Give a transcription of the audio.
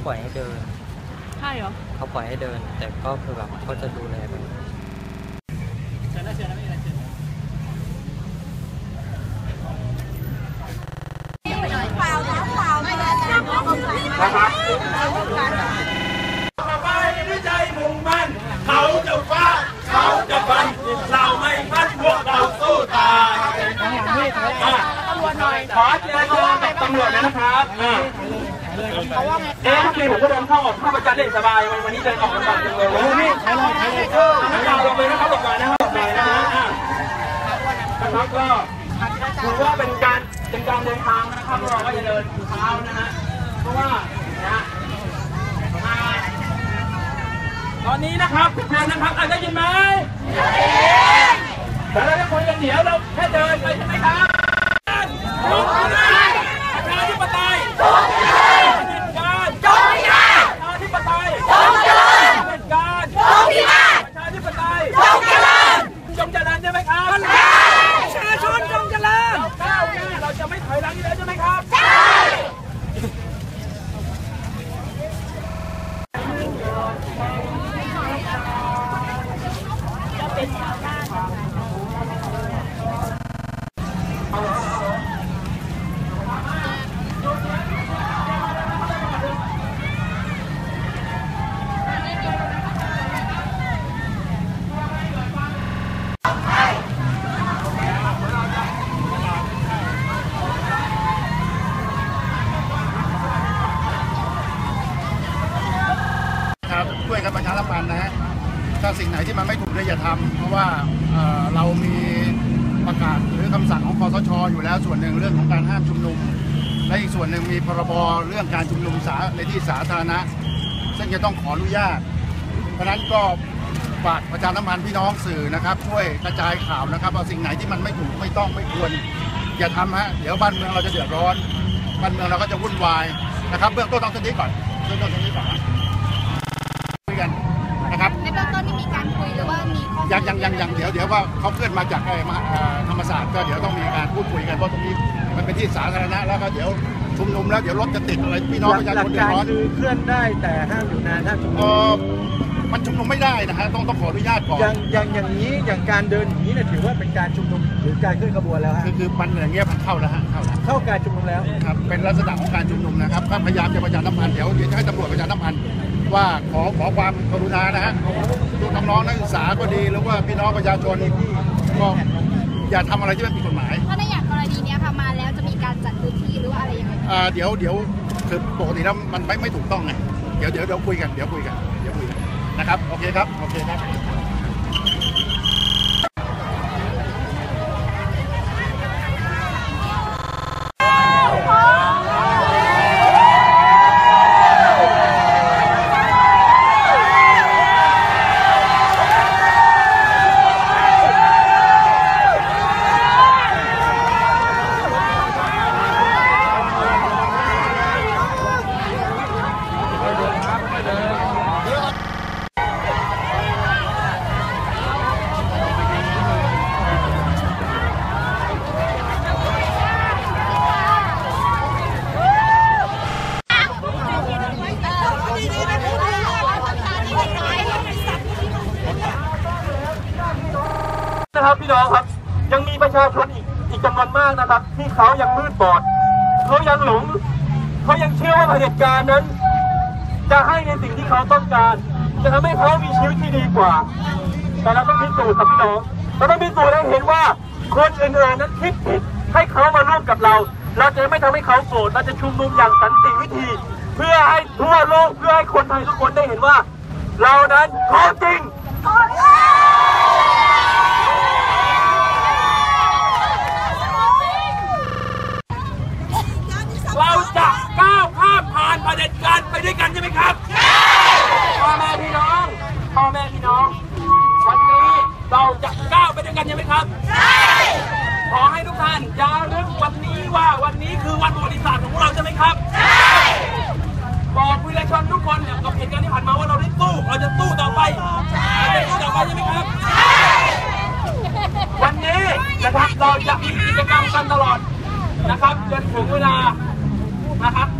ปล่อยให้เดินใช่เหรอเขาปล่อยให้เดินแต่ก็คือแบบเขาจะดูแลไปเชิญนะไม่มีอะไรเชิญนะครับไปด้วยใจมุ่งมั่นเขาจะฟาดเขาจะฟันเราไม่พัดพวกเราสู้ตายขอเจรจากับตำรวจนะครับที่ผมก็เดินเข้าออกเข้าประจันได้สบายวันนี้เดินออกลำบากจังเลยนี่ใช้เลยลงไปนะครับลงมานะครับนะครับก็ถือว่าเป็นการเดินทางนะครับเราก็จะเดินเท้านะฮะเพราะว่าตอนนี้นะครับทุกคนนะครับได้ยินไหมแต่เราทุกคนยังเดี๋ยวเราแค่เดินไปใช่ไหมครับประชาธิปไตยการประชาธิปไตยการประชาธิปไตยจงเจริญใช่ไหมครับประชาชนจงเจริญก้าวหน้าเราจะไม่ถอยหลังอีกแล้วใช่ไหมครับใช่ช่วยกันประชาสัมพันธ์นะฮะถ้าสิ่งไหนที่มันไม่ถูกอย่าทำเพราะว่าเรามีประกาศหรือคำสั่งของคสช.อยู่แล้วส่วนหนึ่งเรื่องของการห้ามชุมนุมและอีกส่วนหนึ่งมีพรบเรื่องการชุมนุมในที่สาธารณะซึ่งจะต้องขออนุญาตเพราะนั้นก็ฝากประชาสัมพันธ์พี่น้องสื่อนะครับช่วยกระจายข่าวนะครับเอาสิ่งไหนที่มันไม่ถูกไม่ต้องไม่ควรอย่าทำฮะเดี๋ยวบ้านเมืองเราจะเดือดร้อนบ้านเมืองเราก็จะวุ่นวายนะครับเบื้องต้นต้องต้นนี้ก่อนเบื้องต้นตรงนี้ก่อนกันนะครับในเบื้องต้นนี่มีการคุยหรือว่ามียังเดี๋ยวว่าเขาเคลื่อนมาจากธรรมศาสตร์ก็เดี๋ยวต้องมีการพูดคุยกันเพราะตรงนี้มันเป็นที่สาธารณะแล้วก็เดี๋ยวชุมนุมแล้วเดี๋ยวรถจะติดอะไรพี่น้องประชาชนเดือดร้อนคือเคลื่อนได้แต่ห้ามอยู่นานห้ามชุมนุมมันชุมนุมไม่ได้นะฮะต้องขออนุญาตก่อนอย่างนี้อย่างการเดินอย่างนี้เนี่ยถือว่าเป็นการชุมนุมหรือการเคลื่อนขบวนแล้วฮะคือมันอย่างเงี้ยมันเข้าแล้วฮะเข้าการชุมนุมแล้วครับเป็นลักษณะของการชุมนุมนะครับพยายามจะประชาสัมพันธ์เดี๋ยวจะให้ตำรวจประชาสัมพันธ์ว่าขอความกรุณานะฮะดูน้องนักศึกษาก็ดีหรือว่าพี่น้องประชาชนก็อย่าทำอะไรที่มันผิดกฎหมายถ้าในอย่างกรณีนี้ค่ะมาแล้วจะมีการจัดพื้นที่หรือว่าอะไรยังไงเดี๋ยวคือปกติแล้วมันไม่ถูกต้องไงเดี๋ยวคุยกันนะครับโอเคครับนะครับพี่น้องครับยังมีประชาชนอีกจำนวนมากนะครับที่เขายังมืดบอดเขายังหลงเขายังเชื่อว่าเผด็จการนั้นจะให้ในสิ่งที่เขาต้องการจะทำให้เขามีชีวิตที่ดีกว่าแต่เราต้องพิสูจน์ครับพี่น้องเราต้องพิสูจน์ให้เห็นว่าคนอื่นๆนั้นคิดผิดให้เขามาร่วมกับเราจะไม่ทำให้เขาโกรธเราจะชุมนุมอย่างสันติวิธีเพื่อให้ทั่วโลกเพื่อให้คนไทยทุกคนได้เห็นว่าเรานั้นของจริงเราจะก้าวข้ามผ่านเผด็จการไปด้วยกันใช่ไหมครับพ่อแม่พี่น้องวันนี้เราจะก้าวไปด้วยกันใช่ไหมครับใช่ขอให้ทุกท่านอย่าลืมวันนี้ว่าวันนี้คือวันประวัติศาสตร์ของเราใช่ไหมครับใช่บอกประชาชนทุกคนกับเหตุการณ์ที่ผ่านมาว่าเราได้สู้เราจะสู้ต่อไปเราจะสู้ต่อไปใช่ไหมครับใช่วันนี้นะครับเราจะมีกิจกรรมกันตลอดนะครับจนถึงเวลานะครับ